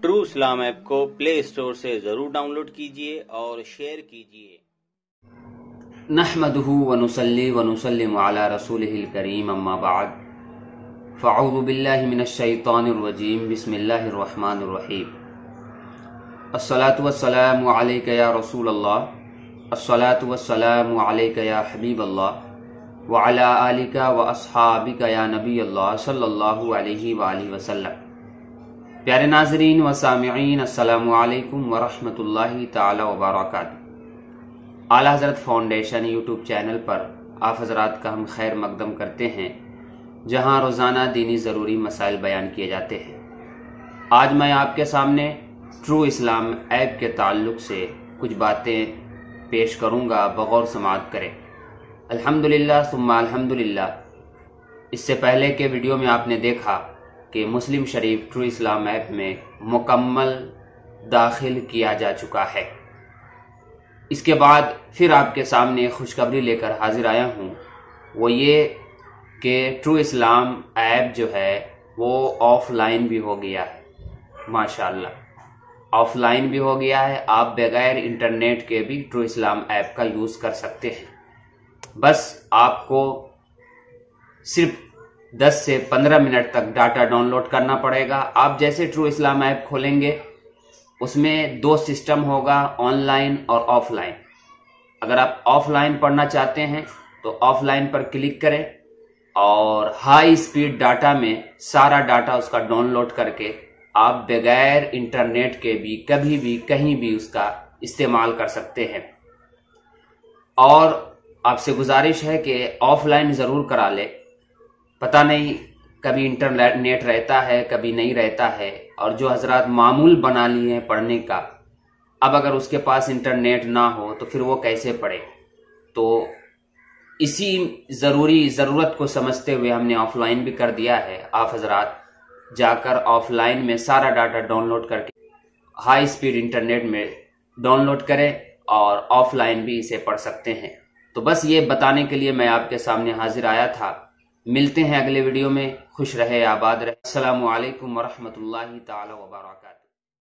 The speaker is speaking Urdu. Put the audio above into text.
ٹرو اسلام ایپ کو پلے اسٹور سے ضرور ڈاؤن لوڈ کیجیے اور شیئر کیجیے۔ نحمدہ ونصلی ونسلم علی رسولہ الکریم، اما بعد فاعوذ باللہ من الشیطان الرجیم، بسم اللہ الرحمن الرحیم۔ الصلاۃ والسلام علیک یا رسول اللہ، الصلاۃ والسلام علیک یا حبیب اللہ، وعلی آلک واصحابک یا نبی اللہ صلی اللہ علیہ وآلہ وسلم۔ پیارے ناظرین و سامعین، السلام علیکم ورحمۃ اللہ تعالی وبرکاتہ۔ اعلیٰ حضرت فاؤنڈیشن یوٹیوب چینل پر آپ حضرات کا ہم خیر مقدم کرتے ہیں، جہاں روزانہ دینی ضروری مسائل بیان کیے جاتے ہیں۔ آج میں آپ کے سامنے ٹرو اسلام ایپ کے تعلق سے کچھ باتیں پیش کروں گا، بغور سماعت کریں۔ الحمدللہ ثم الحمدللہ، اس سے پہلے کے ویڈیو میں آپ نے دیکھا کہ مسلم شریف ٹرو اسلام ایپ میں مکمل داخل کیا جا چکا ہے۔ اس کے بعد پھر آپ کے سامنے خوشخبری لے کر حاضر آیا ہوں، وہ یہ کہ ٹرو اسلام ایپ جو ہے وہ آف لائن بھی ہو گیا ہے۔ ماشاءاللہ، آف لائن بھی ہو گیا ہے، آپ بغیر انٹرنیٹ کے بھی ٹرو اسلام ایپ کا یوز کر سکتے ہیں۔ بس آپ کو صرف 10 سے 15 منٹ تک ڈاٹا ڈاؤن لوڈ کرنا پڑے گا۔ آپ جیسے ٹرو اسلام ایپ کھولیں گے، اس میں 2 سسٹم ہوگا، آن لائن اور آف لائن۔ اگر آپ آف لائن پڑھنا چاہتے ہیں تو آف لائن پر کلک کریں اور ہائی سپیڈ ڈاٹا میں سارا ڈاٹا اس کا ڈاؤن لوڈ کر کے آپ بغیر انٹرنیٹ کے بھی کبھی بھی کہیں بھی اس کا استعمال کر سکتے ہیں۔ اور آپ سے گزارش ہے کہ آف لائن ضرور کرا لے، پتہ نہیں کبھی انٹرنیٹ رہتا ہے کبھی نہیں رہتا ہے، اور جو حضرات معمول بنا لیے ہیں پڑھنے کا، اب اگر اس کے پاس انٹرنیٹ نہ ہو تو پھر وہ کیسے پڑھے؟ تو اسی ضرورت کو سمجھتے ہوئے ہم نے آف لائن بھی کر دیا ہے۔ آپ حضرات جا کر آف لائن میں سارا ڈاٹا ڈاؤن لوڈ کر کے ہائی سپیڈ انٹرنیٹ میں ڈاؤن لوڈ کریں اور آف لائن بھی اسے پڑھ سکتے ہیں۔ تو بس یہ بتانے کے لیے میں آپ کے سامنے حاضر آیا تھا۔ ملتے ہیں اگلے ویڈیو میں، خوش رہے آباد رہے۔ السلام علیکم ورحمۃ اللہ تعالی وبرکاتہ۔